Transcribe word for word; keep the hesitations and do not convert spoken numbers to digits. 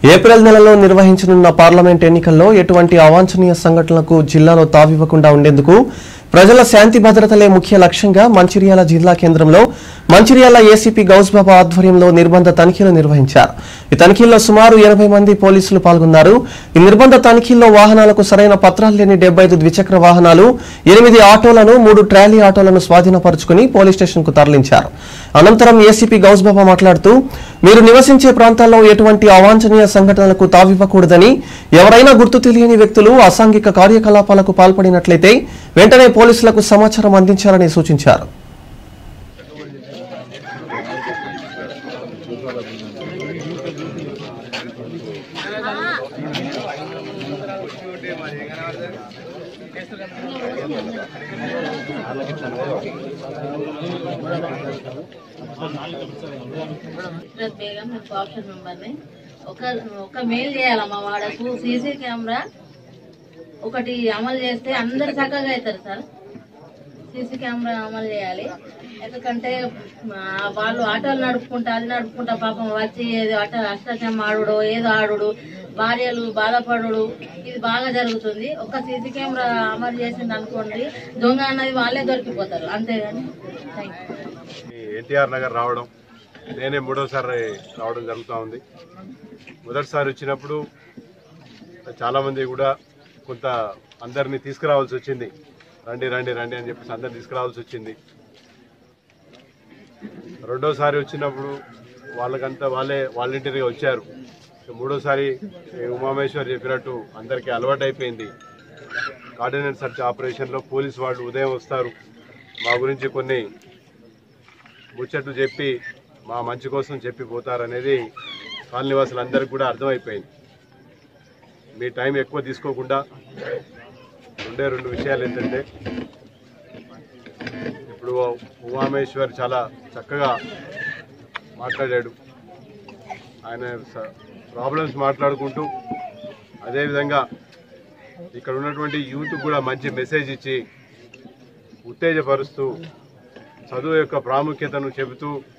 April నెలలో నిర్వహించనున్న parliament ఎన్నికల్లో ఎటువంటి అవాంఛనీయ సంఘటనలకు జిల్లాలో తావివ్వకుండా ఉండేందుకు ప్రజల శాంతి భద్రతలే ముఖ్య లక్ష్యంగా మంచిర్యాల జిల్లా కేంద్రంలో మంచిర్యాల ఏసీపీ గౌస్బాబా ఆధ్వర్యంలో నిర్బంధ తనిఖీలు నిర్వహించారు. ఈ తనిఖీల్లో సుమారు ఎనభై మంది పోలీసులు పాల్గొన్నారు. ఈ నిర్బంధ తనిఖీల్లో వాహనాలకు సరైన పత్రాలు లేని డెబ్బై ఐదు ద్విచక్ర వాహనాలు, ఎనిమిది ఆటోలను, మూడు ట్రాలీ ఆటోలను స్వాధీనపరుచుకుని పోలీస్ స్టేషన్ కు తరలించారు. అనంతరం ఏసీపీ గౌస్బాబా మాట్లాడుతూ, మీరు నివసించే ప్రాంతాల్లో ఎటువంటి అవాంఛనీయ సంఘటనలకు తావివ్వకూడదని, ఎవరైనా గుర్తు తెలియని వ్యక్తులు అసాంఘిక కార్యకలాపాలకు పాల్పడినట్లయితే వెంటనే పోలీసులకు సమాచారం అందించాలని సూచించారు. ఆప్షన్ మెంబర్ని ఒక ఒక మెయిల్ చేయాలమ్మా వాడకు సీసీ కెమెరా ఒకటి అమలు చేస్తే అందరు చక్కగా అవుతారు సార్. సీసీ కెమెరా అమలు చేయాలి. ఎందుకంటే వాళ్ళు ఆటోలు నడుపుకుంటా అది నడుపుకుంటా పాపం వచ్చి ఏదో అట అష్టచమ్మ ఆడుడు ఏదో ఆడుడు భార్యలు బాధపడుడు ఇది బాగా జరుగుతుంది. ఒక సీసీ కెమెరా అమలు చేసింది అనుకోండి, దొంగ అన్నది వాళ్ళే దొరికిపోతారు. అంతేగాని ఎన్టీఆర్ నగర్ రావడం నేనే మూడోసారి రావడం జరుగుతూ ఉంది. మొదటిసారి వచ్చినప్పుడు చాలామంది కూడా కొంత అందరినీ తీసుకురావాల్సి వచ్చింది. రండి రండి రండి అని చెప్పేసి అందరిని తీసుకురావాల్సి వచ్చింది. రెండోసారి వచ్చినప్పుడు వాళ్ళకంతా వాళ్ళే వాలంటీర్గా వచ్చారు. మూడోసారి ఉమామేశ్వర్ చెప్పినట్టు అందరికీ అలవాటు అయిపోయింది. కార్డినెన్స్ సర్చ్ ఆపరేషన్లో పోలీసు వాళ్ళు ఉదయం వస్తారు, మా గురించి కొన్ని ముచ్చట్లు చెప్పి మా మంచి కోసం చెప్పి పోతారనేది కాలనీవాసులందరికీ కూడా అర్థమైపోయింది. మీ టైం ఎక్కువ తీసుకోకుండా రెండే రెండు విషయాలు ఏంటంటే, ఇప్పుడు ఉమామేశ్వర్ చాలా చక్కగా మాట్లాడాడు. ఆయన ప్రాబ్లమ్స్ మాట్లాడుకుంటూ అదేవిధంగా ఇక్కడ ఉన్నటువంటి యూత్ కూడా మంచి మెసేజ్ ఇచ్చి ఉత్తేజపరుస్తూ చదువు యొక్క ప్రాముఖ్యతను చెబుతూ